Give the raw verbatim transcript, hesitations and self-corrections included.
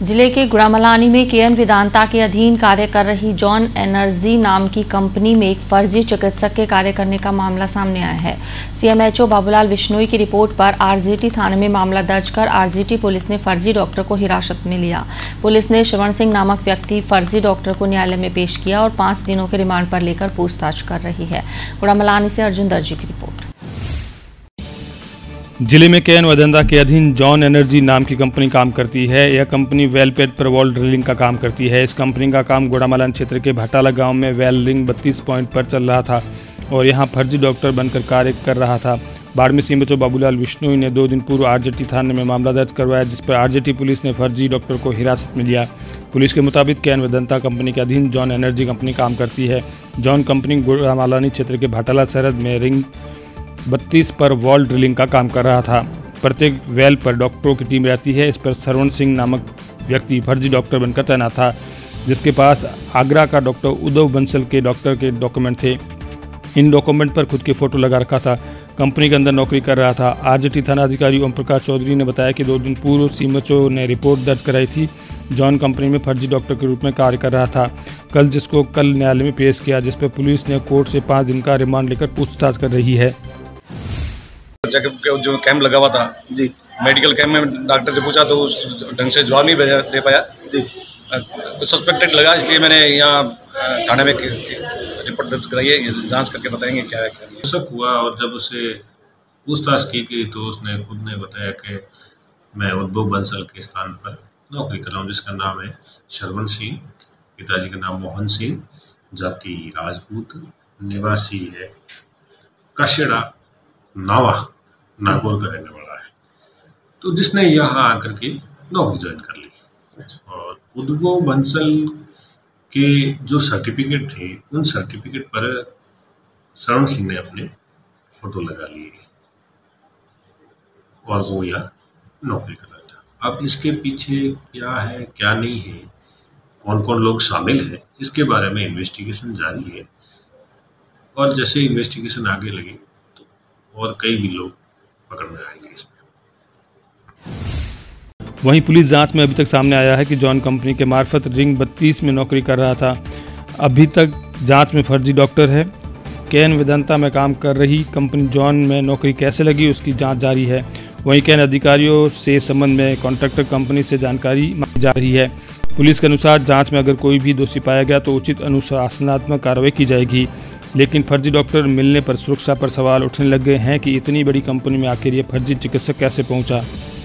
जिले के गुड़ामलानी में केएन वेदांता के अधीन कार्य कर रही जॉन एनर्जी नाम की कंपनी में एक फर्जी चिकित्सक के कार्य करने का मामला सामने आया है। सीएमएचओ बाबूलाल बिश्नोई की रिपोर्ट पर आरजेटी थाने में मामला दर्ज कर आरजेटी पुलिस ने फर्जी डॉक्टर को हिरासत में लिया। पुलिस ने श्रवण सिंह नामक व्यक्ति फर्जी डॉक्टर को न्यायालय में पेश किया और पांच दिनों के रिमांड पर लेकर पूछताछ कर रही है। गुड़ामलानी से अर्जुन दर्जी की रिपोर्ट। जिले में केएन वेदांता के अधीन जॉन एनर्जी नाम की कंपनी काम करती है। यह कंपनी वेल पेड पर वॉल ड्रिलिंग का काम करती है। इस कंपनी का काम गुड़ामलान क्षेत्र के भाटाला गांव में वेल रिंग बत्तीस पॉइंट पर चल रहा था और यहां फर्जी डॉक्टर बनकर कार्य कर रहा था। बाड़मेर सीएमएचओ बाबूलाल बिश्नोई ने दो दिन पूर्व आरजेटी थाने में मामला दर्ज करवाया, जिस पर आरजेटी पुलिस ने फर्जी डॉक्टर को हिरासत में लिया। पुलिस के मुताबिक केएन वेदांता कंपनी के अधीन जॉन एनर्जी कंपनी काम करती है। जॉन कंपनी गुड़ामलानी क्षेत्र के भाटाला सरहद में रिंग बत्तीस पर वॉल ड्रिलिंग का काम कर रहा था। प्रत्येक वेल पर डॉक्टरों की टीम रहती है। इस पर श्रवण सिंह नामक व्यक्ति फर्जी डॉक्टर बनकर तैनात था, जिसके पास आगरा का डॉक्टर उदय बंसल के डॉक्टर के डॉक्यूमेंट थे। इन डॉक्यूमेंट पर खुद की फोटो लगा रखा था। कंपनी के अंदर नौकरी कर रहा था। आरजेटी थाना अधिकारी ओम प्रकाश चौधरी ने बताया कि दो दिन पूर्व सीएमएचओ ने रिपोर्ट दर्ज कराई थी। जॉन कंपनी में फर्जी डॉक्टर के रूप में कार्य कर रहा था, कल जिसको कल न्यायालय में पेश किया, जिस पर पुलिस ने कोर्ट से पाँच दिन का रिमांड लेकर पूछताछ कर रही है। जो कैंप लगा हुआ था जी, मेडिकल कैंप में डॉक्टर से पूछा तो उस ढंग से जवाब नहीं दे पाया जी। कुछ सस्पेक्टेड लगा, इसलिए मैंने यहाँ थाने में रिपोर्ट दर्ज कराई है। जांच करके बताएंगे क्या है क्या नहीं। शक हुआ और जब उसे पूछताछ की गई तो उसने खुद ने बताया कि मैं उद्योग बंसल के स्थान पर नौकरी कर रहा हूँ, जिसका नाम है श्रवण सिंह। पिताजी का नाम मोहन सिंह, जाति राजपूत, निवासी है कशेड़ा नावा नागौर का रहने वाला है। तो जिसने यहाँ आकर के नौकरी ज्वाइन कर ली और उद्योग बंसल के जो सर्टिफिकेट थे उन सर्टिफिकेट पर श्रवण सिंह ने अपने फोटो लगा लिए और वो यहाँ नौकरी कर रहा था। अब इसके पीछे क्या है क्या नहीं है, कौन कौन लोग शामिल हैं, इसके बारे में इन्वेस्टिगेशन जारी है और जैसे इन्वेस्टिगेशन आगे लगी तो और कई भी लोग पकड़ में आएंगे इसमें। वहीं पुलिस जांच में अभी तक सामने आया है कि जॉन कंपनी के मार्फत रिंग बत्तीस में नौकरी कर रहा था। अभी तक जांच में फर्जी डॉक्टर है। केएन वेदांता में काम कर रही कंपनी जॉन में नौकरी कैसे लगी, उसकी जांच जारी है। वहीं केएन अधिकारियों से संबंध में कॉन्ट्रैक्टर कंपनी से जानकारी मांगी जा रही है। पुलिस के अनुसार जांच में अगर कोई भी दोषी पाया गया तो उचित अनुशासनात्मक कार्रवाई की जाएगी। लेकिन फर्जी डॉक्टर मिलने पर सुरक्षा पर सवाल उठने लग गए हैं कि इतनी बड़ी कंपनी में आखिर ये फर्जी चिकित्सक कैसे पहुंचा।